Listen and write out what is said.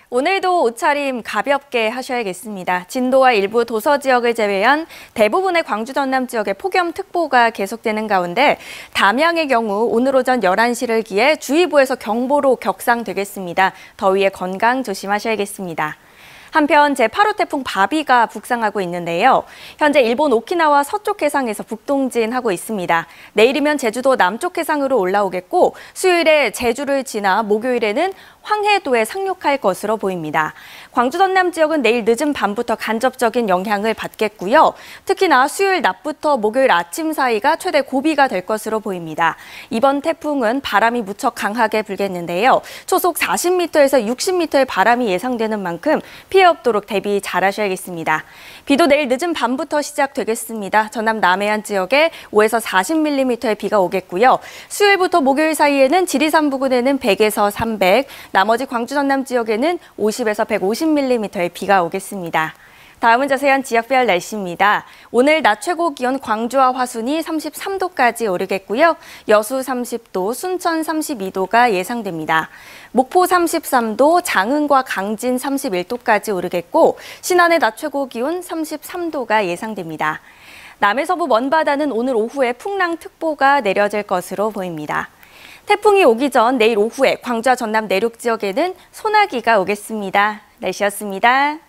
오늘도 옷차림 가볍게 하셔야겠습니다. 진도와 일부 도서 지역을 제외한 대부분의 광주 전남 지역에 폭염특보가 계속되는 가운데 담양의 경우 오늘 오전 11시를 기해 주의보에서 경보로 격상되겠습니다. 더위에 건강 조심하셔야겠습니다. 한편 제8호 태풍 바비가 북상하고 있는데요. 현재 일본 오키나와 서쪽 해상에서 북동진하고 있습니다. 내일이면 제주도 남쪽 해상으로 올라오겠고 수요일에 제주를 지나 목요일에는 황해도에 상륙할 것으로 보입니다. 광주 전남 지역은 내일 늦은 밤부터 간접적인 영향을 받겠고요. 특히나 수요일 낮부터 목요일 아침 사이가 최대 고비가 될 것으로 보입니다. 이번 태풍은 바람이 무척 강하게 불겠는데요. 초속 40m에서 60m의 바람이 예상되는 만큼 피해 없도록 대비 잘하셔야겠습니다. 비도 내일 늦은 밤부터 시작되겠습니다. 전남 남해안 지역에 5에서 40mm의 비가 오겠고요. 수요일부터 목요일 사이에는 지리산 부근에는 100에서 300, 나머지 광주 전남 지역에는 50에서 150mm의 비가 오겠습니다. 다음은 자세한 지역별 날씨입니다. 오늘 낮 최고 기온 광주와 화순이 33도까지 오르겠고요. 여수 30도, 순천 32도가 예상됩니다. 목포 33도, 장흥과 강진 31도까지 오르겠고 신안의 낮 최고 기온 33도가 예상됩니다. 남해서부 먼바다는 오늘 오후에 풍랑특보가 내려질 것으로 보입니다. 태풍이 오기 전 내일 오후에 광주와 전남 내륙 지역에는 소나기가 오겠습니다. 날씨였습니다.